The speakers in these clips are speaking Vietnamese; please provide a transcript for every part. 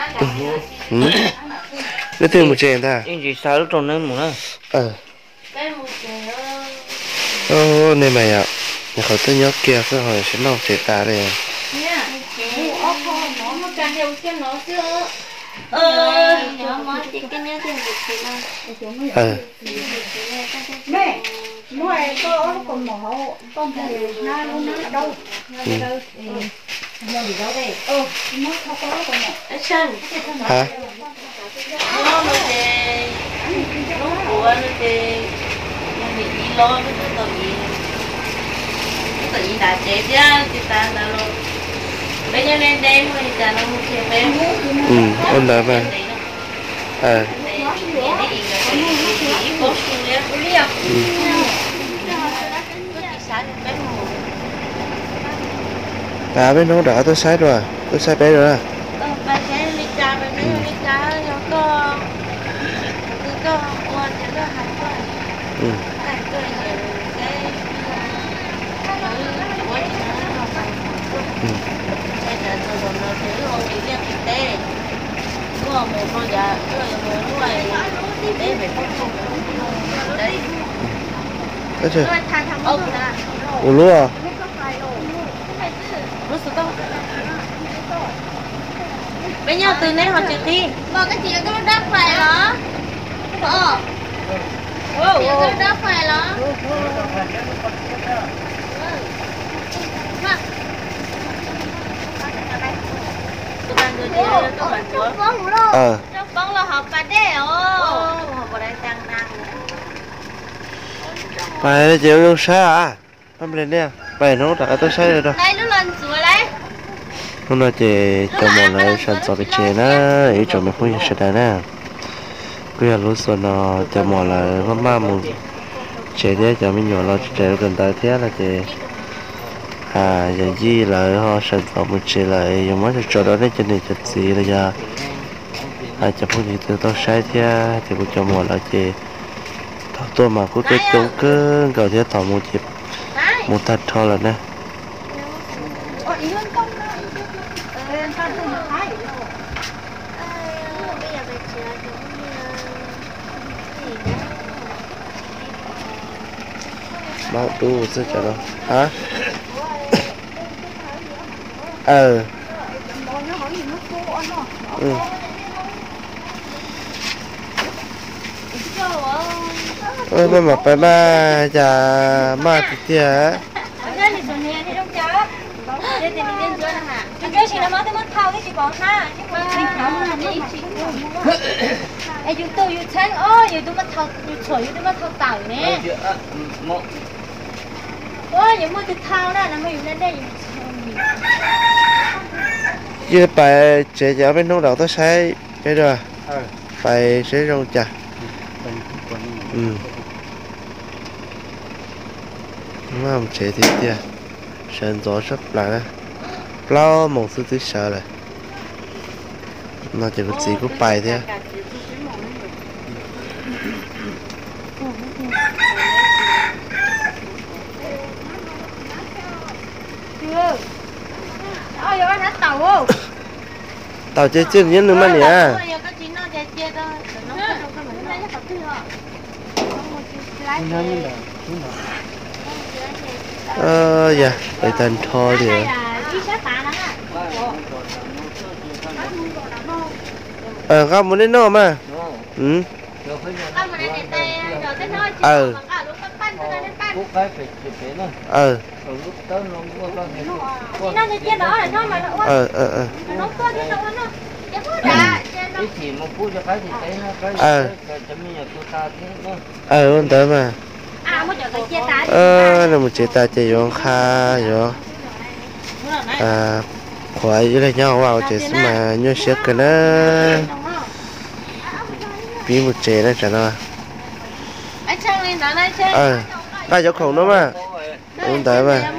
Ừ. Nó thêm một chén ta. Anh chỉ sao lúc trong nên muốn à? Ô, này mày ạ. Nhàเขาtôi nhớ kia cái hồi sẽ nấu chế ta đây. Mẹ, ngoài có còn mỏ con thì na luôn na đâu đâu đâu đi đâu đây nó không có còn mỏ Hả? Nó thì nó của nó thì mình đi lo với nó tự nhiên đã chết ra thì ta là lo bây giờ nên đem thì ta nó một cái bé Ôn đỡ mà. Bà bên nó đỡ tôi sai rồi, tôi sai bé rồi. Bà sẽ đi cha bên đây đi cha nó có quan cho nó hành coi. Hành coi nhiều cái nó thử không đi liên kinh tế. Có một con dạ, rồi một ngoài để về không đấy. Đấy chứ. Ông Ủa lúa à? bây giờ từ nay họ trực đi mà cái chị có đáp phải đó chị có đáp phải đó bông là học cả đấy học ở đây đang Bài chịu用sai à? Không lên nè. Bài nó đã tôi sai rồi đó. đây nó lên xuống đấy Hôm nay chị cho mọi người sản xuất cái chế nó ý cho mình không nhận sự nè. Bây giờ lúc sau nó cho mọi người có ba mùng chế để cho mình nhỏ lo chế gần tới thế là chị giờ gì lại họ sản xuất một chế lại dùng mấy chỗ đó để cho nên chụp gì là giờ chụp không gì từ tôi sai thế thì cũng cho mọi người chị tôi mà cũng cái chỗ cứ cầu thế thọ một dịp một thật thôi là nè. Bao đủ sức cho nó hả? Nó mà phải ba già ma thì tia chúng tôi yêu sáng ơi, yêu tôi mất thâu, yêu sợi, yêu tôi mất thâu tàu nè. Ôi, yêu mua từ thâu đó, nó mới yêu lên đây. chứ bài chế giờ bên nông đầu tôi sai cái rồi phải sẽ rong chả mà không chế thì tia sản gió sắp lại đó lo một thứ thứ sợ này nó chỉ có gì cũng bài thế tàu chơi chưa nhớ nữa mà nè dạ phải tên thôi đi không muốn đến nó mà con tới mà là một chế ta chơi vô kha vô khỏi với lại nhau vào chế mà nhớ xét cái nó bí một chế đó chả nó ba chỗ khổng đó mà con tới mà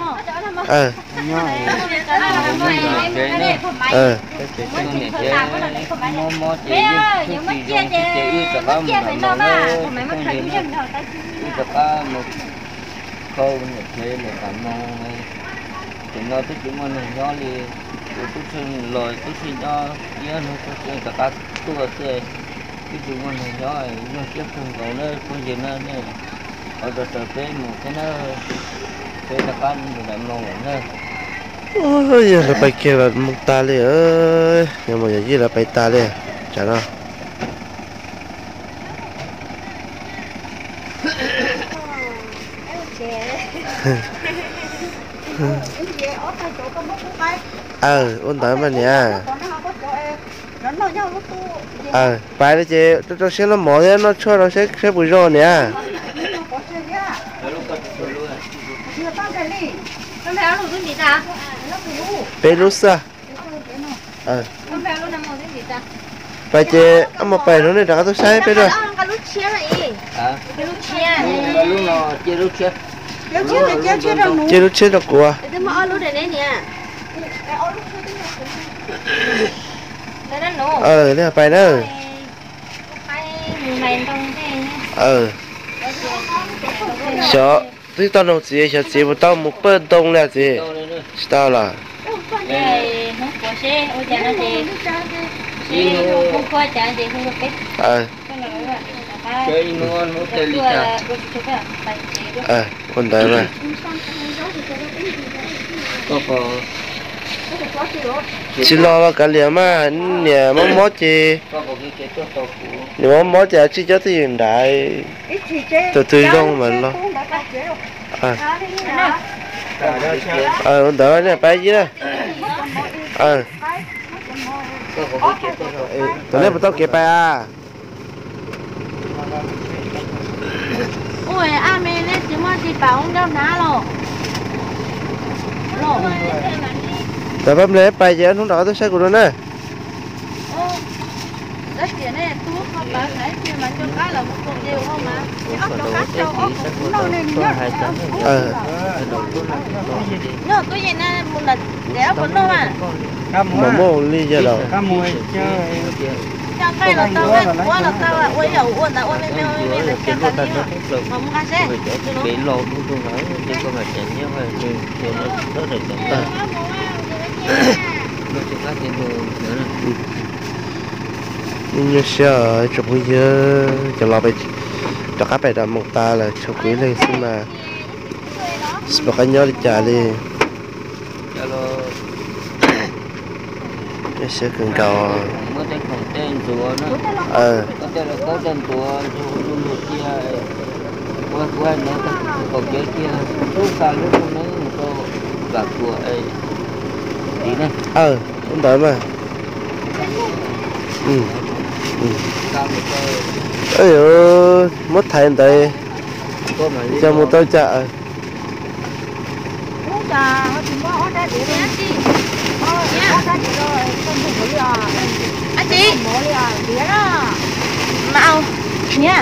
tôi xin lời tôi xin cho nhớ nó tôi xin cả các tôi chơi cái chuyện con này rồi nó tiếp theo cậu nữa con gì nữa nè ở đó trở về một cái nó về các con rồi lại mong nữa ôi giờ là bài kia là một ta liền ơi nhưng mà giờ gì là bài ta liền chả đâu ôn tới mà nha bài đó chị tôi sẽ nó mỏ thế nó cho nó sẽ bùi rô nè bé lúc sao bài chị ông mà bài nó này đã tôi sai bé rồi chị lúc chết được của đây là bài đó sợ tôi tao đâu chỉ sợ chỉ một tao một bữa đông là gì tao là con đấy mà chỉ lo là cái liềm mà nè món món gì nè món món gì chỉ cho thì hiện đại từ trong mình lo con đấy nè bay gì đó tụi này bắt đầu kẹp bay à ôi à mẹ này chỉ mà chỉ bảo ông đâu ná rồi tại bấm lấy bay gì không đỏ tôi sẽ của nó nè đất tiền này tôi không bảo thấy nhưng mà cho cái là một con nhiều không mà ốc nó cắt đâu ốc nó nên nhớ nhớ tôi vậy nè một lần để ốc nó mà mà mua ly giờ đâu cho cái là tao ấy quá là tao là ôi dầu ôi tao ôi mẹ là cho tao đi mà muốn ăn xe bị lộn tôi nói chứ con là chạy nhớ mà thì nó rất là chạy nó chỉ có tiền đồ nữa như sợ chụp bây giờ cho lo bây cho các bài đầm một ta là chụp quý lên xin mà một cái nhớ đi trả đi cái sẽ cần cầu có tên không tên chùa nó có tên là có tên chùa luôn một kia qua nữa còn cái kia lúc sau lúc không nói một câu gặp chùa ấy tí này không tới mà ơi ơi mất thầy đây cho một tôi chợ anh chị mạo nha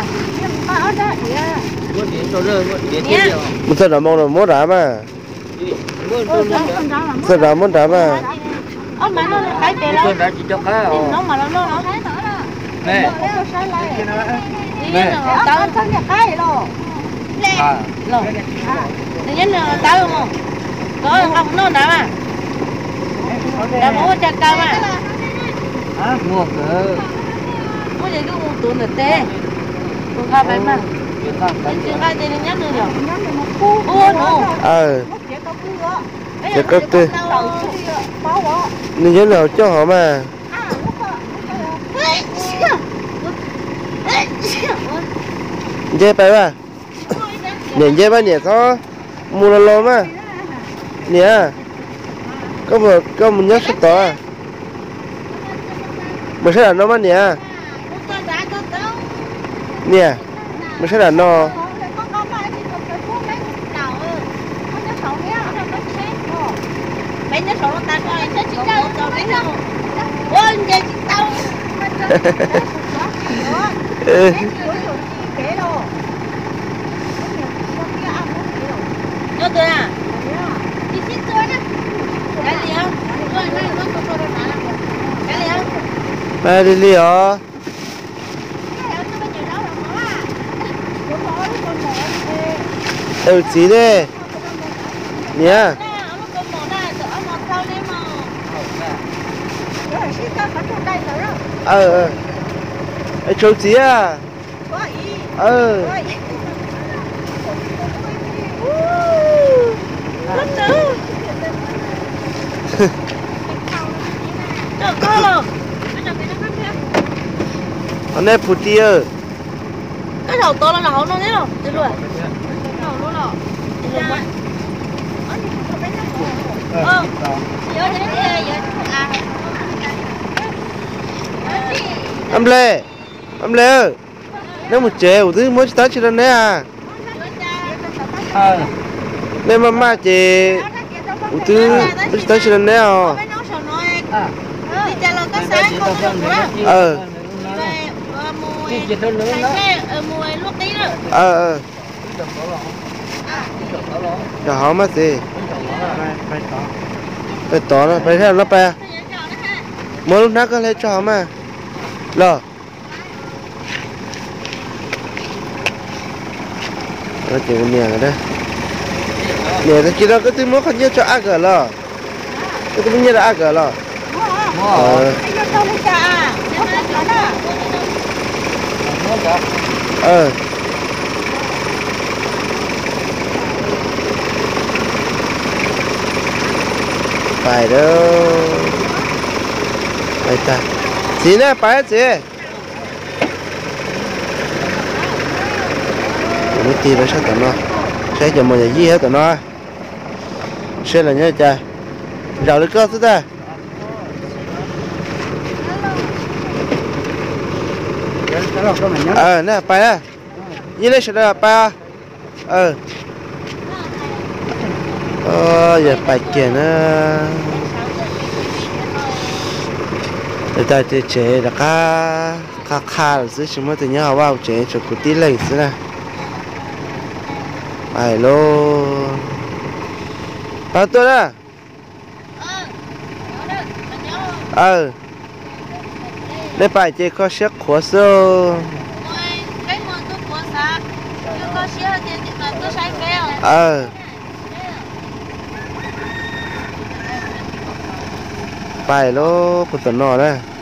một thật là mong là mốt đá mà thật là mốt đá mà ông mà nó cái bể lâu nó mà nó nè nè tao thân nhà cái rồi nè rồi nên là tao không có không nó nào mà đã mua cho tao mà mua cơ mua gì cũng tốn được tê tốn cao vậy mà chuyện cao thì nhắc được rồi ô nó sẽ có tư nên nhớ nào cho họ mà dê bay ba nè dê ba nè có mua là lô mà nè có một nhát sốt to mình sẽ làm nó mà nè nè mình sẽ làm nó mấy đứa số ta coi nó chỉ đâu cho mấy đâu ôi giờ chỉ tao cho tôi à đi xin tôi đó cái gì không tôi nó có đâu mà cái gì không ba đi đi hả chỉ đi nhá Ai trâu gì à? Anh này phụ tia. Cái đầu to là nó không nhớ đâu, chứ rồi. Đầu luôn rồi. Nhớ đến cái gì à? Em Lê ơi, nếu một chế của thứ mới tới chưa đấy à? Nên mama chế của thứ mới tới chưa đấy à? Cho họ mà gì? Phải tỏ nó, phải theo nó pe. Mỗi lúc nào có lấy cho họ mà. Lờ. Nó chỉ con miệng rồi đấy. Nè, cái kia đó cái thứ mới không nhớ cho ác ở lờ. Cái thứ mới nhớ là ác ở lờ. Phải đâu. Phải ta. Chị nè, phải chị. Mới tìm nó sao tụi nó. Sẽ cho mọi người gì hết tụi nó. Sẽ là nhớ cha. Rào được cơ ta. Nè, phải á. Như này sẽ là phải á. Giờ phải kia nữa. Để ta chế là khá là giữ chúng ta nhớ vào chế cho cụ tí lấy thế này. Phải luôn. Bao tôi đó. Để phải chế có sức khổ sơ. Cái món tôi của sao? Tôi có xíu thì tôi sai phèo. Phải luôn, của tụi nó đây.